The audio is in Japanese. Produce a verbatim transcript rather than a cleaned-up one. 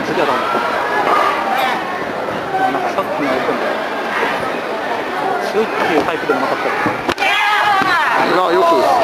次はどうなんなんかさっきの相手も強いっていうタイプでもなかったり。 がよく